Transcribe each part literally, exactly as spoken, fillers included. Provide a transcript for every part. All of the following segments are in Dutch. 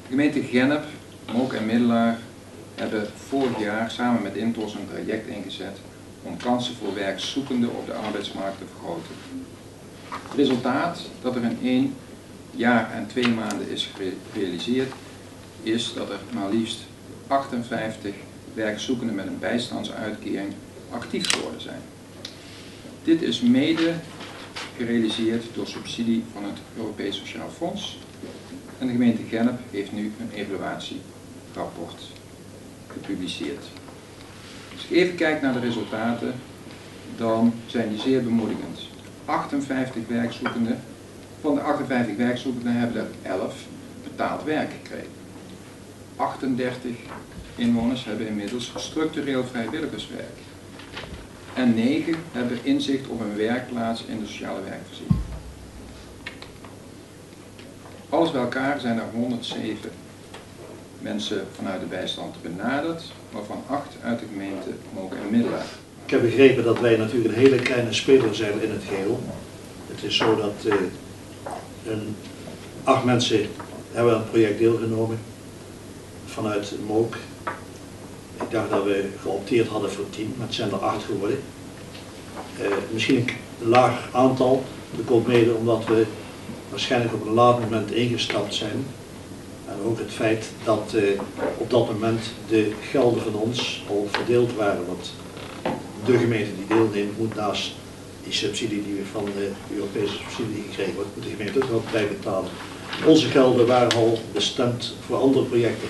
De gemeente Gennep, Mook en Middelaar hebben vorig jaar samen met Intos een traject ingezet om kansen voor werkzoekenden op de arbeidsmarkt te vergroten. Het resultaat dat er in één jaar en twee maanden is gerealiseerd, is dat er maar liefst achtenvijftig werkzoekenden met een bijstandsuitkering actief geworden zijn. Dit is mede gerealiseerd door subsidie van het Europees Sociaal Fonds en de gemeente Gennep heeft nu een evaluatierapport gepubliceerd. Als ik even kijk naar de resultaten, dan zijn die zeer bemoedigend. achtenvijftig werkzoekenden, van de achtenvijftig werkzoekenden hebben er elf betaald werk gekregen. achtendertig inwoners hebben inmiddels structureel vrijwilligerswerk. En negen hebben inzicht op een werkplaats in de sociale werkvoorziening. Alles bij elkaar zijn er honderdzeven mensen vanuit de bijstand benaderd, waarvan acht uit de gemeente Mook en Middelaar. Ik heb begrepen dat wij natuurlijk een hele kleine speler zijn in het geheel. Het is zo dat uh, een, acht mensen hebben aan het project deelgenomen vanuit Mook. Ik dacht dat we geopteerd hadden voor tien, maar het zijn er acht geworden. Uh, misschien een laag aantal, dat komt mede omdat we waarschijnlijk op een laat moment ingestapt zijn. En ook het feit dat uh, op dat moment de gelden van ons al verdeeld waren. Want de gemeente die deelneemt moet naast die subsidie die we van de Europese subsidie gekregen wordt, moet de gemeente ook wat bij betalen. Onze gelden waren al bestemd voor andere projecten.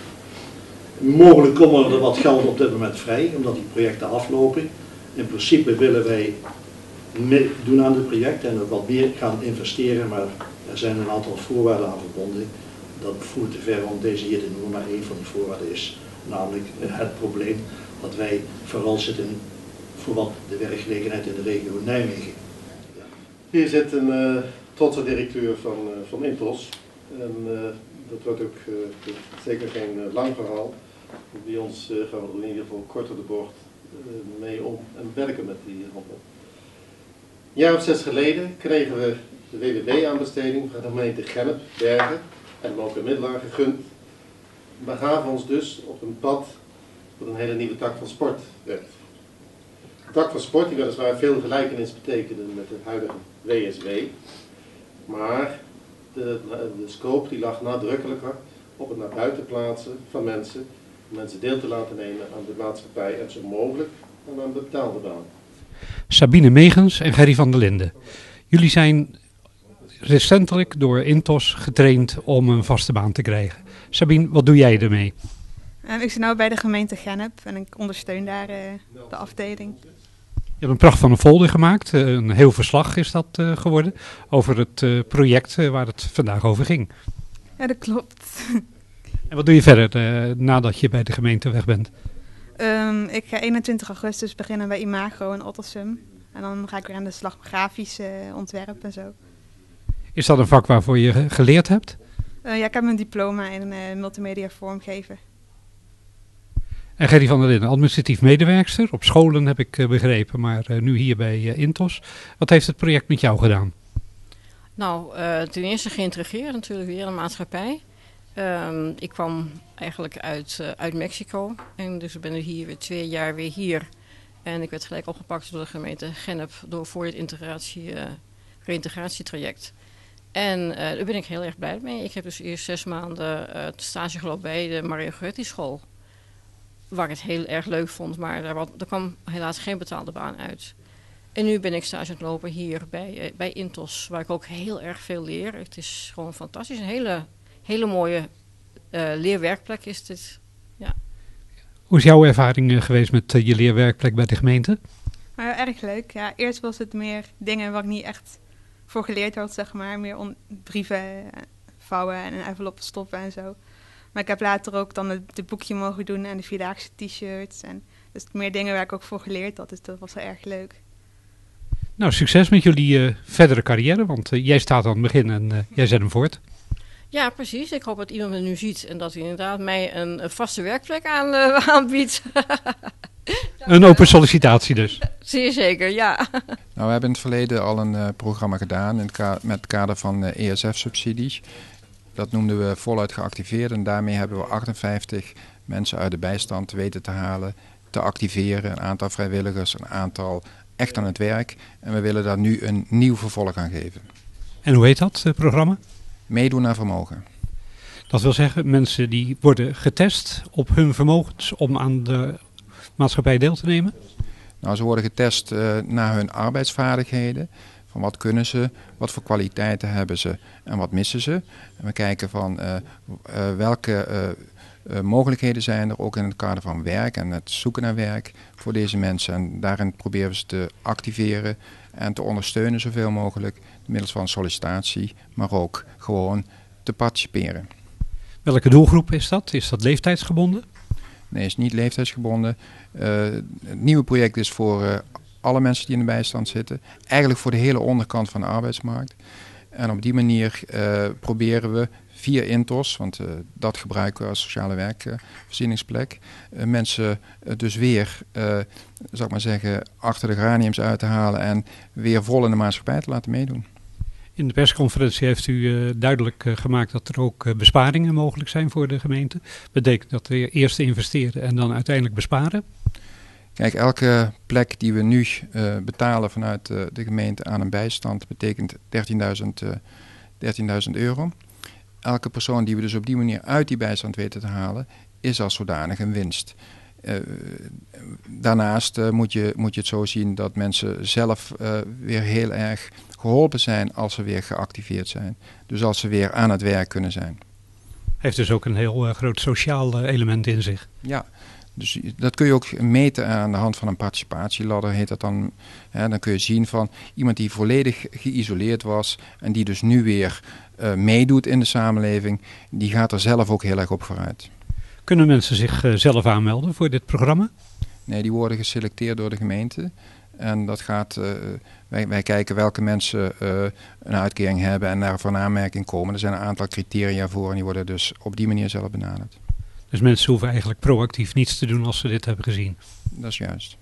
Mogelijk komen er wat gelden op dit moment vrij, omdat die projecten aflopen. In principe willen wij meedoen aan het project en ook wat meer gaan investeren, maar er zijn een aantal voorwaarden aan verbonden. Dat voert te ver om deze hier te noemen, maar één van die voorwaarden is namelijk het probleem dat wij vooral zitten voor wat de werkgelegenheid in de regio Nijmegen. Ja. Hier zit een uh, trotse directeur van, uh, van Intos en uh, dat wordt ook uh, zeker geen uh, lang verhaal. Bij ons uh, gaan we er in ieder geval kort op de bocht uh, mee om en werken met die handel. Een jaar of zes geleden kregen we de W W B-aanbesteding van de gemeente Gennep, Bergen en Mook en Middelaar gegund. We begaven ons dus op een pad wat een hele nieuwe tak van sport werd. De tak van sport die weliswaar veel gelijkenis betekende met de huidige W S W, maar de, de scope die lag nadrukkelijker op het naar buiten plaatsen van mensen, om mensen deel te laten nemen aan de maatschappij en zo mogelijk aan een betaalde baan. Sabine Megens en Gerry van der Linden. Jullie zijn recentelijk door Intos getraind om een vaste baan te krijgen. Sabine, wat doe jij ermee? Uh, ik zit nu bij de gemeente Gennep en ik ondersteun daar uh, de afdeling. Je hebt een pracht van een folder gemaakt, uh, een heel verslag is dat uh, geworden, over het uh, project uh, waar het vandaag over ging. Ja, dat klopt. En wat doe je verder uh, nadat je bij de gemeente weg bent? Um, ik ga eenentwintig augustus beginnen bij Imago in Ottersum. En dan ga ik weer aan de slag met grafisch uh, ontwerp en zo. Is dat een vak waarvoor je geleerd hebt? Uh, ja, ik heb een diploma in uh, multimedia vormgeven. En Gerry van der Linden, administratief medewerkster. Op scholen heb ik uh, begrepen, maar uh, nu hier bij uh, Intos. Wat heeft het project met jou gedaan? Nou, uh, ten eerste geïntegreerd natuurlijk weer in de maatschappij. Um, ik kwam eigenlijk uit, uh, uit Mexico en dus ik ben nu hier weer twee jaar weer hier. En ik werd gelijk opgepakt door de gemeente Gennep door voor het integratie, uh, reïntegratietraject. En uh, daar ben ik heel erg blij mee. Ik heb dus eerst zes maanden uh, stage gelopen bij de Maria Goretti school. Waar ik het heel erg leuk vond, maar daar, wat, er kwam helaas geen betaalde baan uit. En nu ben ik stage aan het lopen hier bij, uh, bij Intos, waar ik ook heel erg veel leer. Het is gewoon fantastisch, een hele, hele mooie uh, leerwerkplek is dit. Ja. Hoe is jouw ervaring uh, geweest met uh, je leerwerkplek bij de gemeente? Uh, erg leuk. Ja, eerst was het meer dingen waar ik niet echt voor geleerd had, zeg maar. Meer on- brieven vouwen en enveloppen stoppen en zo. Maar ik heb later ook dan het, het boekje mogen doen en de vierdaagse t-shirts. En dus meer dingen waar ik ook voor geleerd had. Dus dat was wel erg leuk. Nou, succes met jullie uh, verdere carrière, want uh, jij staat aan het begin en uh, jij zet hem voort. Ja, precies. Ik hoop dat iemand me nu ziet en dat hij inderdaad mij een, een vaste werkplek aan, uh, aanbiedt. Een open sollicitatie dus. Zeer zeker, ja. Nou, we hebben in het verleden al een uh, programma gedaan in het ka- met het kader van uh, E S F-subsidies. Dat noemden we voluit geactiveerd en daarmee hebben we achtenvijftig mensen uit de bijstand weten te halen, te activeren. Een aantal vrijwilligers, een aantal echt aan het werk. En we willen daar nu een nieuw vervolg aan geven. En hoe heet dat, het programma? Meedoen naar vermogen. Dat wil zeggen, mensen die worden getest op hun vermogens om aan de maatschappij deel te nemen? Nou, ze worden getest uh, naar hun arbeidsvaardigheden. Van wat kunnen ze, wat voor kwaliteiten hebben ze en wat missen ze. En we kijken van uh, uh, welke uh, uh, mogelijkheden zijn er ook in het kader van werk en het zoeken naar werk voor deze mensen. En daarin proberen we ze te activeren en te ondersteunen zoveel mogelijk. Middels van sollicitatie, maar ook gewoon te participeren. Welke doelgroep is dat? Is dat leeftijdsgebonden? Nee, is niet leeftijdsgebonden. Uh, het nieuwe project is voor uh, alle mensen die in de bijstand zitten. Eigenlijk voor de hele onderkant van de arbeidsmarkt. En op die manier uh, proberen we via Intos, want uh, dat gebruiken we als sociale werkvoorzieningsplek, uh, mensen uh, dus weer, uh, zou ik maar zeggen, achter de geraniums uit te halen en weer vol in de maatschappij te laten meedoen. In de persconferentie heeft u uh, duidelijk uh, gemaakt dat er ook uh, besparingen mogelijk zijn voor de gemeente. Betekent dat we eerst investeren en dan uiteindelijk besparen? Kijk, elke plek die we nu uh, betalen vanuit uh, de gemeente aan een bijstand betekent dertienduizend euro. Elke persoon die we dus op die manier uit die bijstand weten te halen, is als zodanig een winst. Uh, daarnaast uh, moet, je, moet je het zo zien dat mensen zelf uh, weer heel erg geholpen zijn als ze weer geactiveerd zijn. Dus als ze weer aan het werk kunnen zijn. Heeft dus ook een heel uh, groot sociaal uh, element in zich. Ja, dus dat kun je ook meten aan de hand van een participatieladder, heet dat dan. Hè, dan kun je zien van iemand die volledig geïsoleerd was en die dus nu weer uh, meedoet in de samenleving, die gaat er zelf ook heel erg op vooruit. Kunnen mensen zich uh, zelf aanmelden voor dit programma? Nee, die worden geselecteerd door de gemeente. En dat gaat, uh, wij, wij kijken welke mensen uh, een uitkering hebben en daar voor aanmerking komen. Er zijn een aantal criteria voor en die worden dus op die manier zelf benaderd. Dus mensen hoeven eigenlijk proactief niets te doen als ze dit hebben gezien? Dat is juist.